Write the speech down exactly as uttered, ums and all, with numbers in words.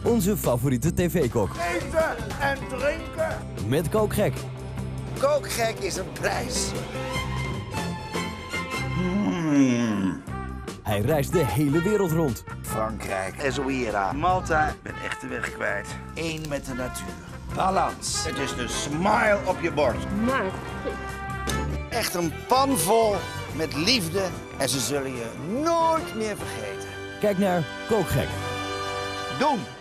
Onze favoriete tv-kok. Eten en drinken. Met Kookgek. Kookgek is een prijs. Hij reist de hele wereld rond. Frankrijk, Essaouira, Malta. Ik ben echt de weg kwijt. Eén met de natuur. Balans. Het is de smile op je bord. Maar Echt een pan vol met liefde. En ze zullen je nooit meer vergeten. Kijk naar Kookgek. Doen!